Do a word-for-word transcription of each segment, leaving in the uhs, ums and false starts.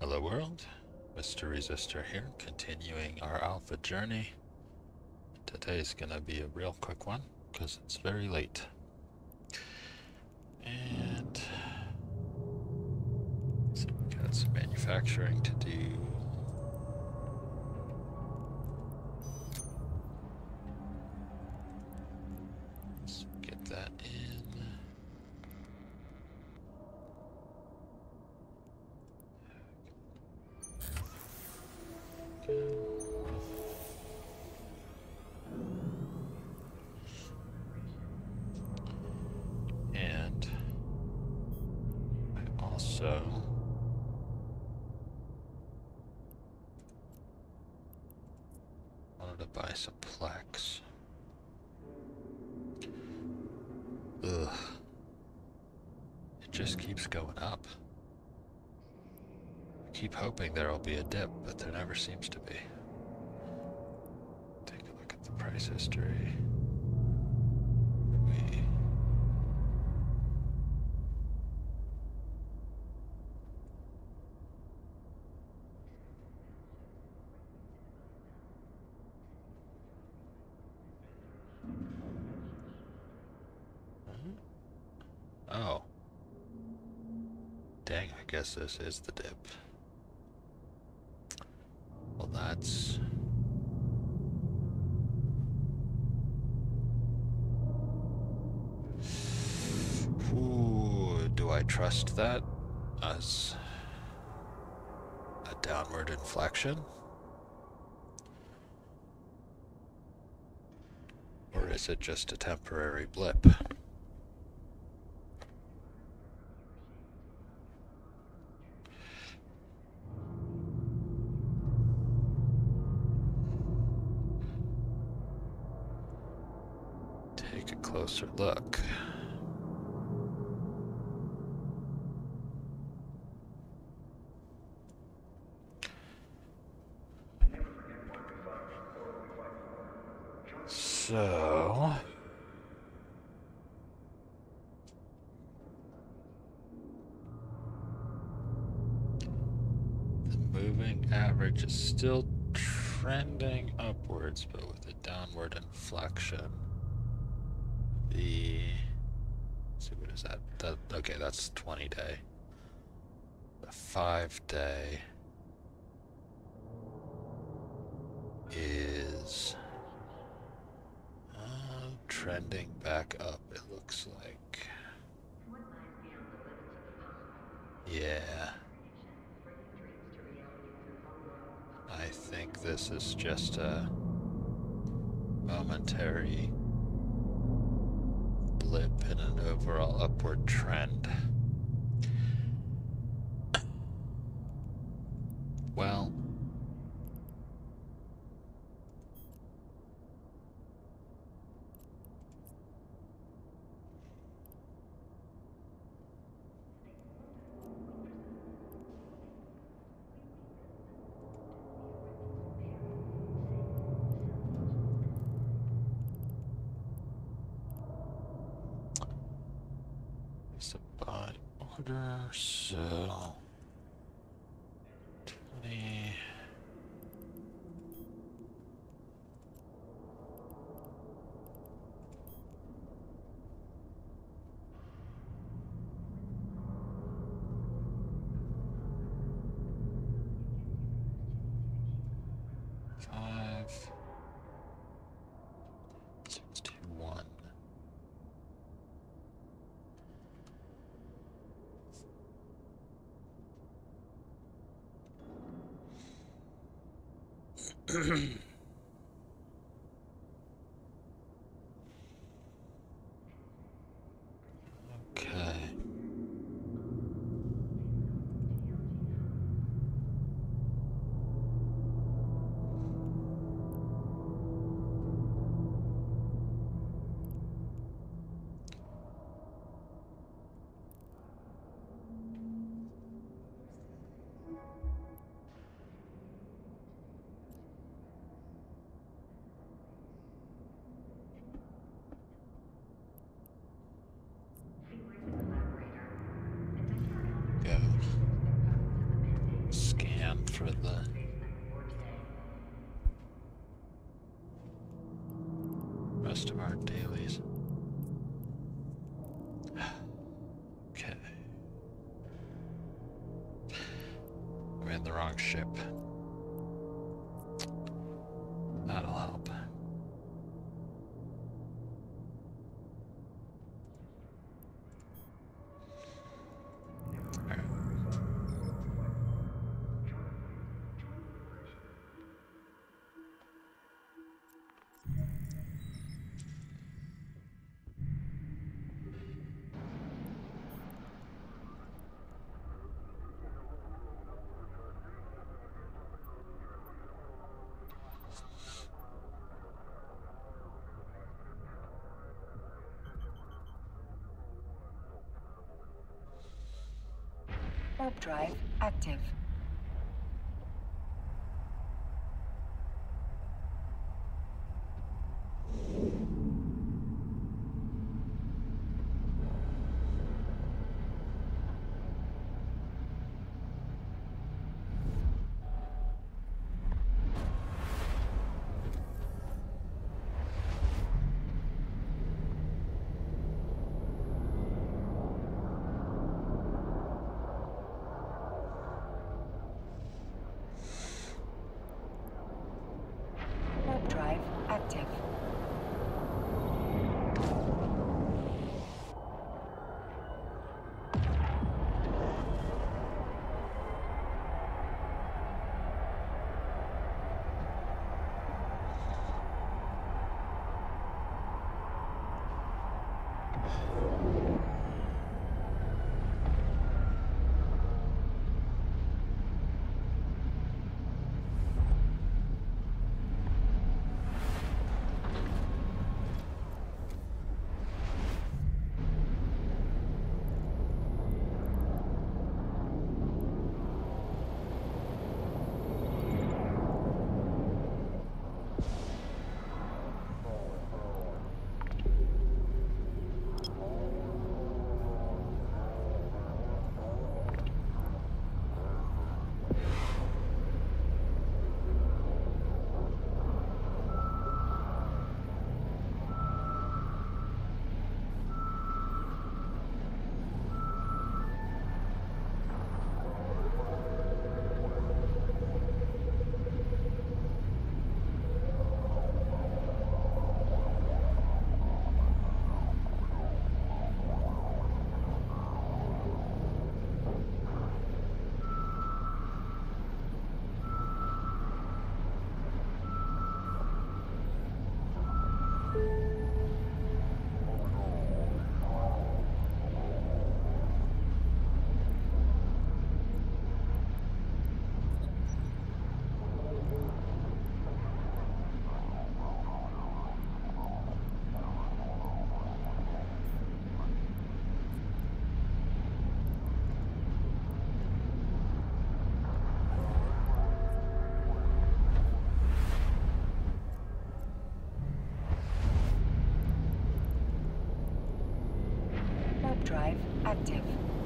Hello world, Mister Resistor here, continuing our alpha journey. Today's gonna be a real quick one, because it's very late. And so we got some manufacturing to do. Let's get that in. Go. And I also wanted to buy some plaques. Ugh. It just keeps going up. I keep hoping there'll be a dip, but there never seems to be. Take a look at the price history. We Oh. Dang, I guess this is the dip. Well, that's... Ooh, do I trust that as a downward inflection? Or is it just a temporary blip? Take a closer look. So... the moving average is still trending upwards, but with a downward inflection. The... Let's see, what is that? That okay, that's twenty day. The five day is uh, trending back up, it looks like. Yeah. I think this is just a momentary blip in an overall upward trend. Well, it's a buy order, so twenty. Five, six, two, one. Okay. again for the rest of our dailies. Okay. I'm in the wrong ship. That'll help. All right. Warp drive active. Warp drive active. Warp drive active.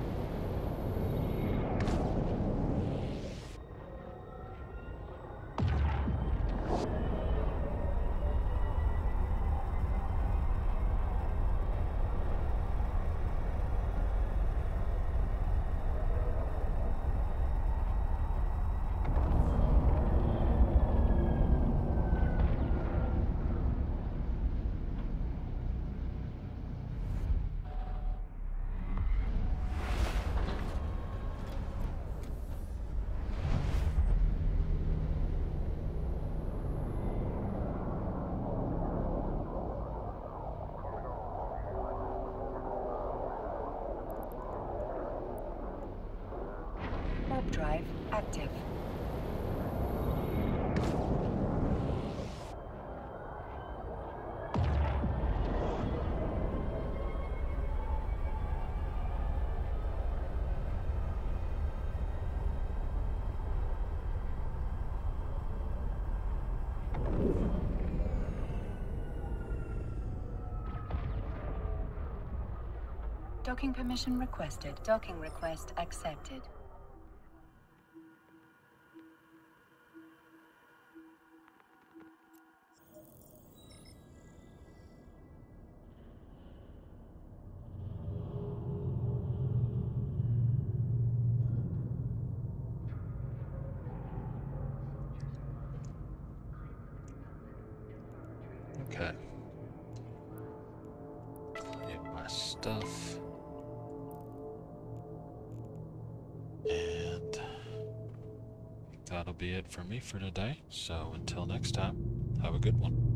Warp drive active. Docking permission requested. Docking request accepted. Okay. Get my stuff. And that'll be it for me for today. So until next time, have a good one.